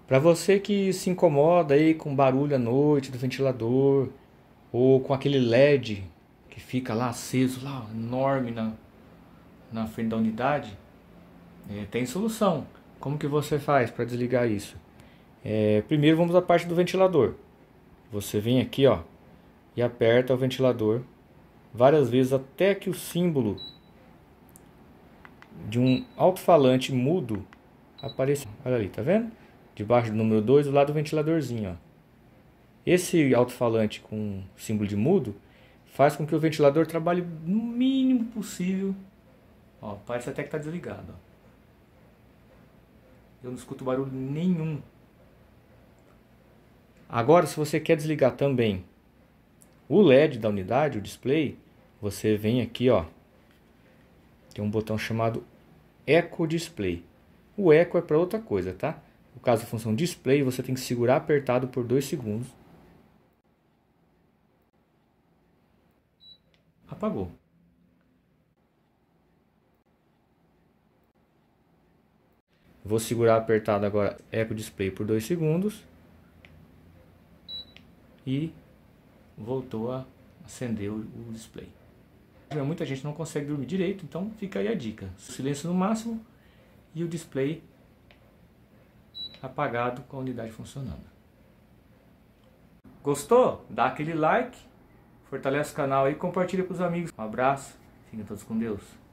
Para você que se incomoda aí com barulho à noite do ventilador ou com aquele LED que fica lá aceso, lá enorme na frente da unidade, tem solução. Como que você faz para desligar isso? Primeiro vamos à parte do ventilador. Você vem aqui, ó, e aperta o ventilador várias vezes até que o símbolo de um alto-falante mudo apareça. Olha ali, tá vendo? Debaixo do número 2, do lado do ventiladorzinho, ó. Esse alto-falante com símbolo de mudo faz com que o ventilador trabalhe no mínimo possível. Ó, parece até que está desligado. Ó. Eu não escuto barulho nenhum. Agora, se você quer desligar também o LED da unidade, o display, você vem aqui, ó. Tem um botão chamado Eco Display. O Eco é para outra coisa, tá? No caso da função Display, você tem que segurar apertado por 2 segundos. Apagou. Vou segurar apertado agora Eco Display por 2 segundos. E voltou a acender o display. Muita gente não consegue dormir direito, então fica aí a dica. Silêncio no máximo e o display apagado com a unidade funcionando. Gostou? Dá aquele like, fortalece o canal aí e compartilha com os amigos. Um abraço, fiquem todos com Deus.